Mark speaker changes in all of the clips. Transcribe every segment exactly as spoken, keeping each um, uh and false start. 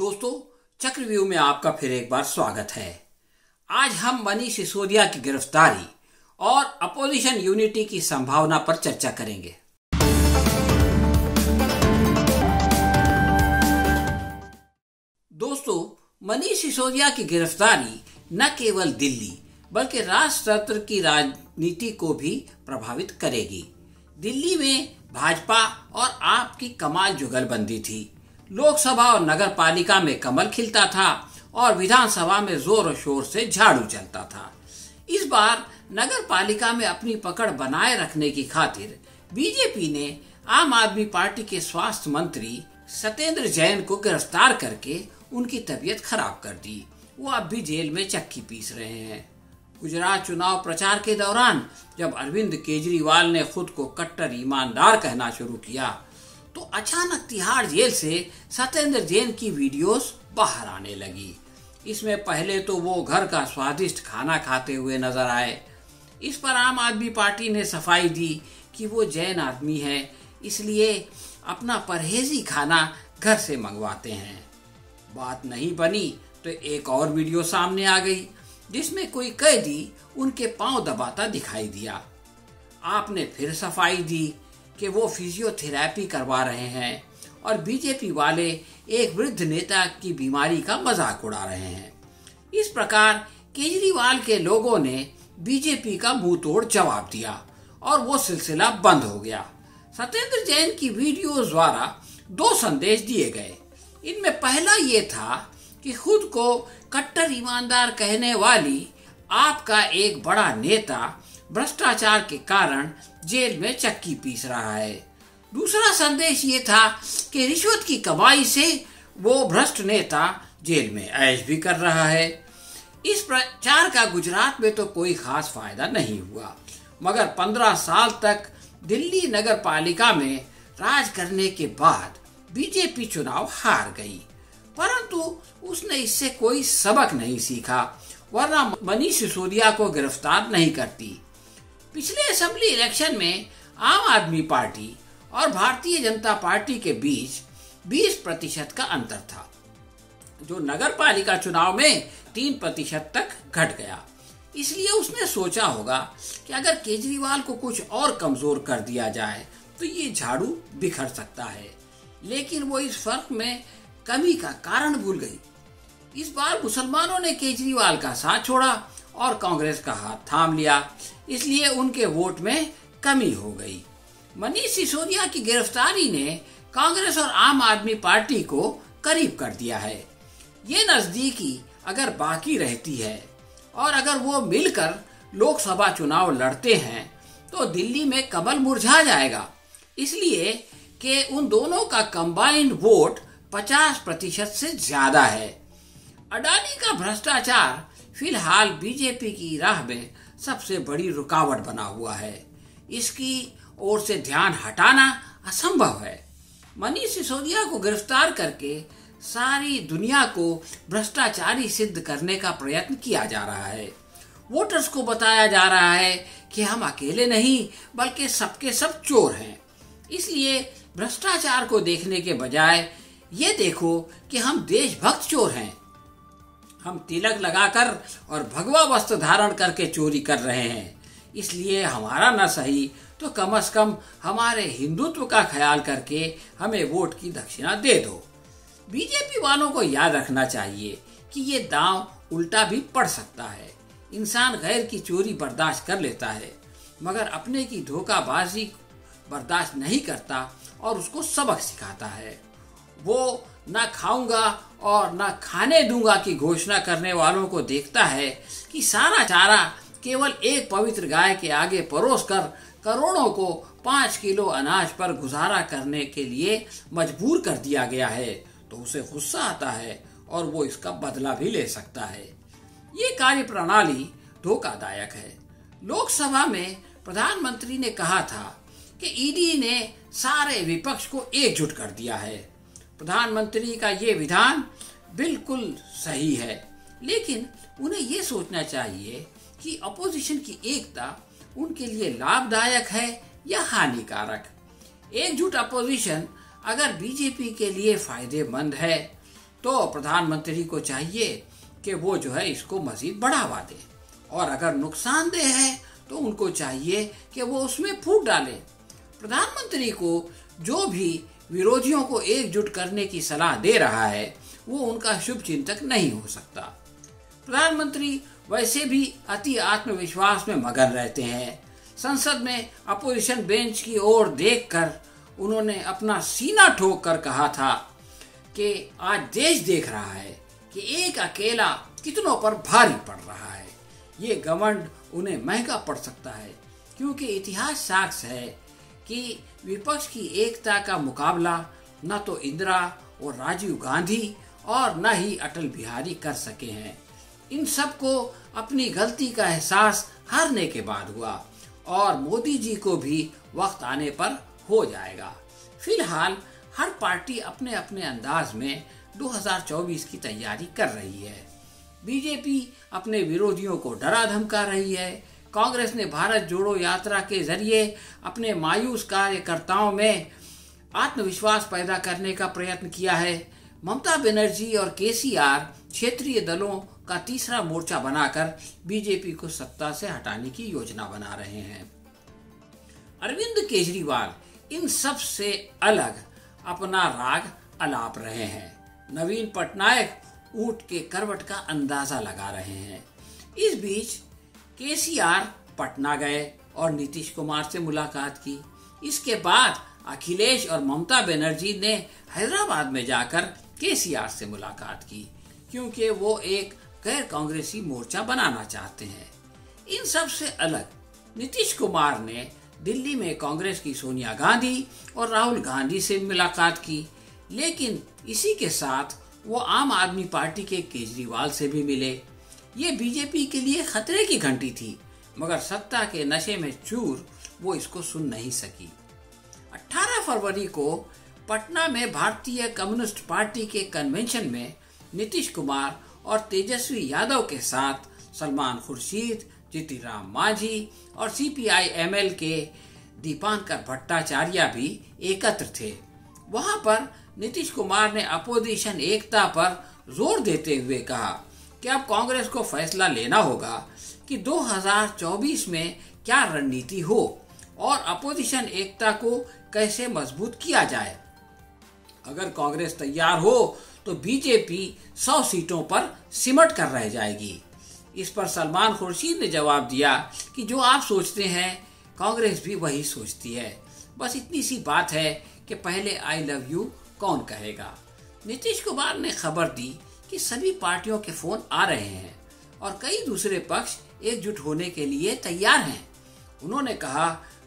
Speaker 1: दोस्तों, चक्रव्यूह में आपका फिर एक बार स्वागत है। आज हम मनीष सिसोदिया की गिरफ्तारी और अपोजिशन यूनिटी की संभावना पर चर्चा करेंगे। दोस्तों, मनीष सिसोदिया की गिरफ्तारी न केवल दिल्ली बल्कि राष्ट्रतंत्र की राजनीति को भी प्रभावित करेगी। दिल्ली में भाजपा और आप की कमाल जुगलबंदी थी। लोकसभा और नगर पालिका में कमल खिलता था और विधानसभा में जोर और शोर से झाड़ू चलता था। इस बार नगर पालिका में अपनी पकड़ बनाए रखने की खातिर बीजेपी ने आम आदमी पार्टी के स्वास्थ्य मंत्री सत्येंद्र जैन को गिरफ्तार करके उनकी तबीयत खराब कर दी। वो अब भी जेल में चक्की पीस रहे हैं। गुजरात चुनाव प्रचार के दौरान जब अरविंद केजरीवाल ने खुद को कट्टर ईमानदार कहना शुरू किया तो अचानक तिहाड़ जेल से सत्येंद्र जैन की वीडियोस बाहर आने लगी। इसमें पहले तो वो घर का स्वादिष्ट खाना खाते हुए नजर आए। इस पर आम आदमी पार्टी ने सफाई दी कि वो जैन आदमी है, इसलिए अपना परहेजी खाना घर से मंगवाते हैं। बात नहीं बनी तो एक और वीडियो सामने आ गई जिसमें कोई कैदी उनके पांव दबाता दिखाई दिया। आपने फिर सफाई दी कि वो फिजियोथेरेपी करवा रहे हैं और बीजेपी वाले एक वृद्ध नेता की बीमारी का मजाक उड़ा रहे हैं। इस प्रकार केजरीवाल के लोगों ने बीजेपी का मुंह तोड़ जवाब दिया और वो सिलसिला बंद हो गया। सत्येंद्र जैन की वीडियो द्वारा दो संदेश दिए गए। इनमें पहला ये था कि खुद को कट्टर ईमानदार कहने वाली आपका एक बड़ा नेता भ्रष्टाचार के कारण जेल में चक्की पीस रहा है। दूसरा संदेश ये था कि रिश्वत की कमाई से वो भ्रष्ट नेता जेल में ऐश भी कर रहा है। इस प्रचार का गुजरात में तो कोई खास फायदा नहीं हुआ, मगर पंद्रह साल तक दिल्ली नगर पालिका में राज करने के बाद बीजेपी चुनाव हार गई, परंतु उसने इससे कोई सबक नहीं सीखा, वरना मनीष सिसोदिया को गिरफ्तार नहीं करती। पिछले असेंबली इलेक्शन में आम आदमी पार्टी और भारतीय जनता पार्टी के बीच बीस प्रतिशत का अंतर था, जो नगर पालिका चुनाव में तीन प्रतिशत तक घट गया। इसलिए उसने सोचा होगा कि अगर केजरीवाल को कुछ और कमजोर कर दिया जाए तो ये झाड़ू बिखर सकता है, लेकिन वो इस फर्क में कमी का कारण भूल गई। इस बार मुसलमानों ने केजरीवाल का साथ छोड़ा और कांग्रेस का हाथ थाम लिया, इसलिए उनके वोट में कमी हो गई। मनीष सिसोदिया की गिरफ्तारी ने कांग्रेस और आम आदमी पार्टी को करीब कर दिया है। ये नजदीकी अगर बाकी रहती है और अगर वो मिलकर लोकसभा चुनाव लड़ते हैं तो दिल्ली में कमल मुरझा जाएगा, इसलिए कि उन दोनों का कंबाइंड वोट पचास प्रतिशत से ज्यादा है। अडानी का भ्रष्टाचार फिलहाल बीजेपी की राह में सबसे बड़ी रुकावट बना हुआ है। इसकी ओर से ध्यान हटाना असंभव है। मनीष सिसोदिया को गिरफ्तार करके सारी दुनिया को भ्रष्टाचारी सिद्ध करने का प्रयत्न किया जा रहा है। वोटर्स को बताया जा रहा है कि हम अकेले नहीं बल्कि सबके सब चोर हैं। इसलिए भ्रष्टाचार को देखने के बजाय ये देखो कि हम देशभक्त चोर हैं। हम तिलक लगाकर और भगवा वस्त्र धारण करके चोरी कर रहे हैं, इसलिए हमारा न सही तो कम से कम हमारे हिंदुत्व का ख्याल करके हमें वोट की दक्षिणा दे दो। बीजेपी वालों को याद रखना चाहिए कि ये दांव उल्टा भी पड़ सकता है। इंसान गैर की चोरी बर्दाश्त कर लेता है, मगर अपने की धोखाबाजी बर्दाश्त नहीं करता और उसको सबक सिखाता है। वो ना खाऊंगा और ना खाने दूंगा की घोषणा करने वालों को देखता है कि सारा चारा केवल एक पवित्र गाय के आगे परोस कर करोड़ों को पाँच किलो अनाज पर गुजारा करने के लिए मजबूर कर दिया गया है, तो उसे गुस्सा आता है और वो इसका बदला भी ले सकता है। ये कार्य प्रणाली धोखादायक है। लोकसभा में प्रधानमंत्री ने कहा था कि ईडी ने सारे विपक्ष को एकजुट कर दिया है। प्रधानमंत्री का ये विधान बिल्कुल सही है, लेकिन उन्हें ये सोचना चाहिए कि अपोजिशन की एकता उनके लिए लाभदायक है या हानिकारक। एकजुट अपोजिशन अगर बीजेपी के लिए फायदेमंद है तो प्रधानमंत्री को चाहिए कि वो जो है इसको मजीद बढ़ावा दे, और अगर नुकसानदेह है तो उनको चाहिए कि वो उसमें फूट डाले। प्रधानमंत्री को जो भी विरोधियों को एकजुट करने की सलाह दे रहा है वो उनका शुभ चिंतक नहीं हो सकता। प्रधानमंत्री वैसे भी अति आत्मविश्वास में मगन रहते हैं। संसद में अपोजिशन बेंच की ओर देखकर उन्होंने अपना सीना ठोक कर कहा था कि आज देश देख रहा है कि एक अकेला कितनों पर भारी पड़ रहा है। ये घमंड उन्हें महंगा पड़ सकता है, क्योंकि इतिहास साक्ष्य है कि विपक्ष की एकता का मुकाबला न तो इंदिरा और राजीव गांधी और न ही अटल बिहारी कर सके हैं। इन सबको अपनी गलती का एहसास हारने के बाद हुआ, और मोदी जी को भी वक्त आने पर हो जाएगा। फिलहाल हर पार्टी अपने अपने अंदाज में दो हज़ार चौबीस की तैयारी कर रही है। बीजेपी अपने विरोधियों को डरा धमका रही है। कांग्रेस ने भारत जोड़ो यात्रा के जरिए अपने मायूस कार्यकर्ताओं में आत्मविश्वास पैदा करने का प्रयत्न किया है। ममता बनर्जी और केसीआर क्षेत्रीय दलों का तीसरा मोर्चा बनाकर बीजेपी को सत्ता से हटाने की योजना बना रहे हैं। अरविंद केजरीवाल इन सब से अलग अपना राग अलाप रहे हैं। नवीन पटनायक ऊंट के करवट का अंदाजा लगा रहे हैं। इस बीच केसीआर पटना गए और नीतीश कुमार से मुलाकात की। इसके बाद अखिलेश और ममता बनर्जी ने हैदराबाद में जाकर केसीआर से मुलाकात की, क्योंकि वो एक गैर कांग्रेसी मोर्चा बनाना चाहते हैं। इन सब से अलग नीतीश कुमार ने दिल्ली में कांग्रेस की सोनिया गांधी और राहुल गांधी से मुलाकात की, लेकिन इसी के साथ वो आम आदमी पार्टी के केजरीवाल से भी मिले। ये बीजेपी के लिए खतरे की घंटी थी, मगर सत्ता के नशे में चूर वो इसको सुन नहीं सकी। अठारह फरवरी को पटना में भारतीय कम्युनिस्ट पार्टी के कन्वेंशन में नीतीश कुमार और तेजस्वी यादव के साथ सलमान खुर्शीद, जीतनराम मांझी और सीपीआई-एमएल के दीपांकर भट्टाचार्य भी एकत्र थे। वहां पर नीतीश कुमार ने अपोजिशन एकता पर जोर देते हुए कहा कि अब कांग्रेस को फैसला लेना होगा कि दो हज़ार चौबीस में क्या रणनीति हो और अपोजिशन एकता को कैसे मजबूत किया जाए। अगर कांग्रेस तैयार हो तो बीजेपी सौ सीटों पर सिमट कर रह जाएगी। इस पर सलमान खुर्शीद ने जवाब दिया कि जो आप सोचते हैं कांग्रेस भी वही सोचती है, बस इतनी सी बात है कि पहले आई लव यू कौन कहेगा। नीतीश कुमार ने खबर दी कि सभी पार्टियों के फोन आ रहे हैं और कई दूसरे पक्ष एकजुट होने के लिए तैयार हैं। उन्होंने कहा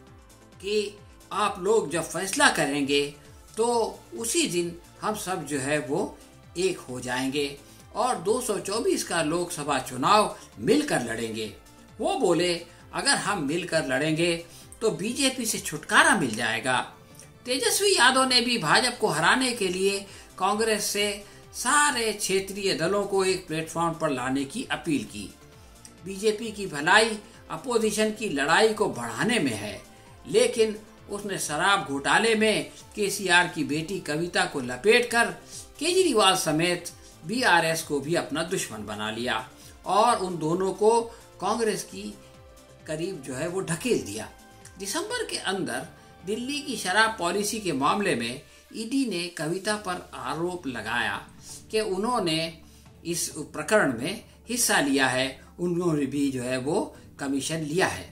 Speaker 1: कि आप लोग जब फैसला करेंगे तो उसी दिन हम सब जो है वो एक हो जाएंगे और दो सौ चौबीस का लोकसभा चुनाव मिलकर लड़ेंगे। वो बोले अगर हम मिलकर लड़ेंगे तो बीजेपी से छुटकारा मिल जाएगा। तेजस्वी यादव ने भी भाजपा को हराने के लिए कांग्रेस से सारे क्षेत्रीय दलों को एक प्लेटफॉर्म पर लाने की अपील की। बीजेपी की भलाई अपोजिशन की लड़ाई को बढ़ाने में है, लेकिन उसने शराब घोटाले में केसीआर की बेटी कविता को लपेटकर केजरीवाल समेत बीआरएस को भी अपना दुश्मन बना लिया और उन दोनों को कांग्रेस की करीब जो है वो ढकेल दिया। दिसंबर के अंदर दिल्ली की शराब पॉलिसी के मामले में ईडी ने कविता पर आरोप लगाया कि उन्होंने इस प्रकरण में हिस्सा लिया है, उन्होंने भी जो है वो कमीशन लिया है।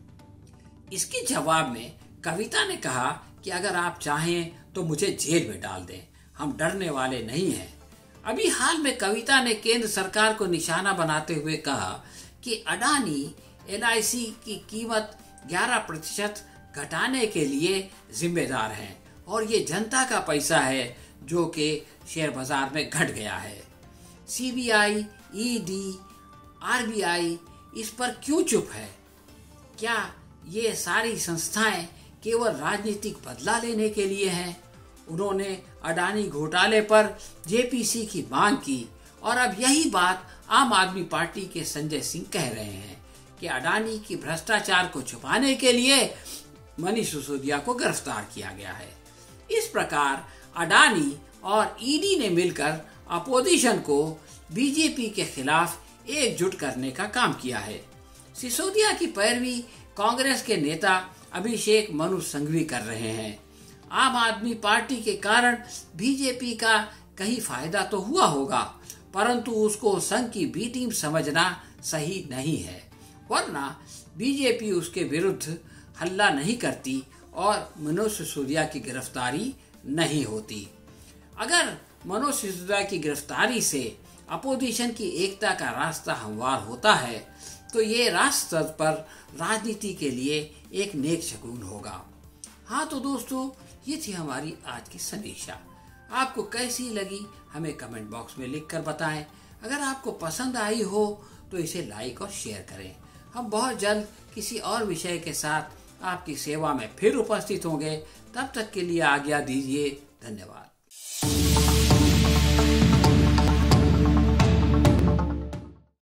Speaker 1: इसके जवाब में कविता ने कहा कि अगर आप चाहें तो मुझे जेल में डाल दें, हम डरने वाले नहीं हैं। अभी हाल में कविता ने केंद्र सरकार को निशाना बनाते हुए कहा कि अडानी एलआईसी की कीमत ग्यारह प्रतिशत घटाने के लिए जिम्मेदार हैं और ये जनता का पैसा है जो कि शेयर बाजार में घट गया है। सीबीआई, ईडी, आरबीआई इस पर क्यों चुप है? क्या ये सारी संस्थाएं केवल राजनीतिक बदला लेने के लिए हैं? उन्होंने अडानी घोटाले पर जेपीसी की मांग की और अब यही बात आम आदमी पार्टी के संजय सिंह कह रहे हैं कि अडानी की भ्रष्टाचार को छुपाने के लिए मनीष सिसोदिया को गिरफ्तार किया गया है। इस प्रकार अडानी और ईडी ने मिलकर अपोजिशन को बीजेपी के खिलाफ एकजुट करने का काम किया है। सिसोदिया की पैरवी कांग्रेस के नेता अभिषेक मनु संघवी कर रहे हैं। आम आदमी पार्टी के कारण बीजेपी का कहीं फायदा तो हुआ होगा, परंतु उसको संघ की बी टीम समझना सही नहीं है, वरना बीजेपी उसके विरुद्ध हल्ला नहीं करती और मनोज सिसोदिया की गिरफ्तारी नहीं होती। अगर मनोज सिसोदिया की गिरफ्तारी से अपोजिशन की एकता का रास्ता हमवार होता है तो ये राष्ट्र स्तर पर राजनीति के लिए एक नेक शगुन होगा। हाँ तो दोस्तों, ये थी हमारी आज की समीक्षा। आपको कैसी लगी हमें कमेंट बॉक्स में लिखकर बताएं। अगर आपको पसंद आई हो तो इसे लाइक और शेयर करें। हम बहुत जल्द किसी और विषय के साथ आपकी सेवा में फिर उपस्थित होंगे। तब तक के लिए आज्ञा दीजिए। धन्यवाद।